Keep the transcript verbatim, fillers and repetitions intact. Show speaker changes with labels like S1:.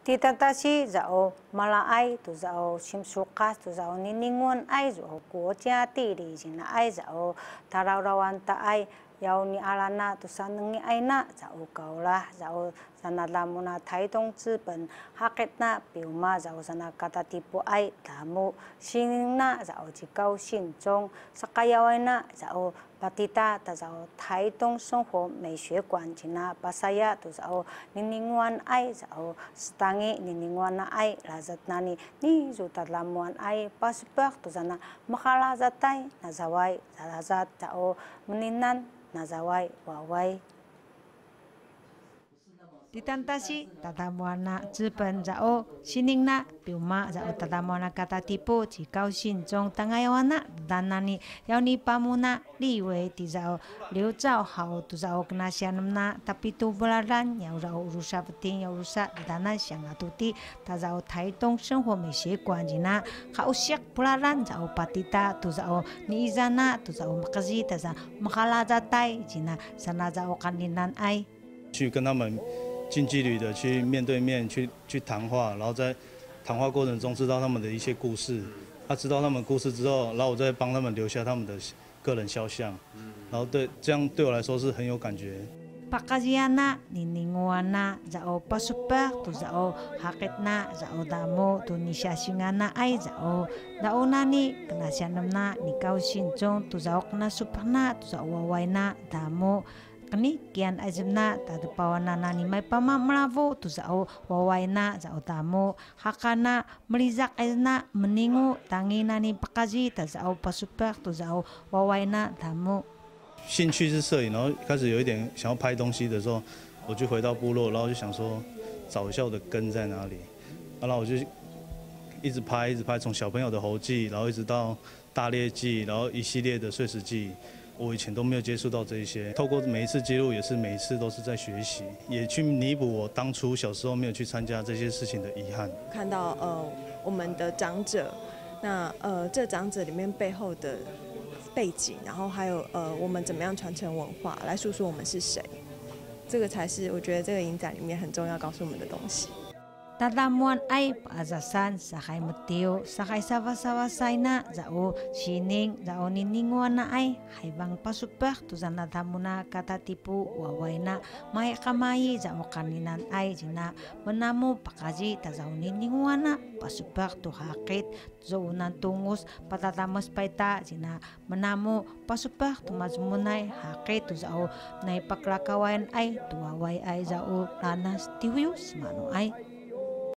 S1: Tita tasi zao malai tu zao simsukas tu zao nininguan ai zao kuotia tiri jina ai zao tarau-rauan ta ai yau ni alana tu sanengi ai na zao kaulah zao sana lamuna taitong ziben haket na biuma zao sana kata tipu ai tamu sing na zao jikau sinjong sakayawai na zao batita ta zao taitong songho 美学馆 jina pasaya tu zao nininguan ai zao stangi nininguan na ai lazat nani ni zutat lamuan ai paspak tu zana makala zatai na zawai zalazat zao meninan na zawai wawai ditantasi tatamuana ziben zao siningna biuma zao tatamuana kata tipu jikau sinjong tangayawana danani yauni pamuna liwe ti zao liu zao hao tu zao kenasianamna tapi tu belaran yau zao urusa penting yau urusa dana sianga tuti ta zao taitong 生活美学馆 jina hao siak belaran zao patita tu zao ni izana tu zao makazi ta za makala zatai jina sana zao kaninan ai
S2: 去跟他们 近距离的去面对面去去谈话，然后在谈话过程中知道他们的一些故事。他知道他们故事之后，然后我再帮他们留下他们的个人肖像。然后对这样对我来说是很有感觉。
S1: Pakaziana nininguana zao pasupa tu zao haketna zao damo tu nisyasingana ai zao daunani kenasianamna nikau sinjong tu zao kena supana tu zao wawaina damo kani kian azimna tadu pawana nani mai pama melavu tu zao wawaina zao damo hakana melizak azna meningu tangi nani pakazi ta zao pasupa tu zao wawaina damo
S2: 兴趣是摄影，然后开始有一点想要拍东西的时候，我就回到部落，然后就想说找一下我的根在哪里，然后我就一直拍，一直拍，从小朋友的猴记，然后一直到大猎记，然后一系列的碎石记，我以前都没有接触到这一些。透过每一次记录，也是每一次都是在学习，也去弥补我当初小时候没有去参加这些事情的遗憾。
S3: 看到呃我们的长者，那呃这长者里面背后的 背景，然后还有呃，我们怎么样传承文化，来诉说我们是谁，这个才是我觉得这个影展里面很重要告诉我们的东西。
S1: Tatamuan ay paazasan sakay matiyo sakay sawa-sawasay na zao sining zao nininguan na ay haibang pasupak tu sana tamuna kata tipu waway na may kamayi zao kaninan ay jina menamu pakazi ta zao nininguan na pasupak tu hakit zao unan tungus patatamas paita jina menamu pasupak tu mazmunay hakit tu zao naipaklakawayan ay tu waway ay zao lanas tiwiyus mano ay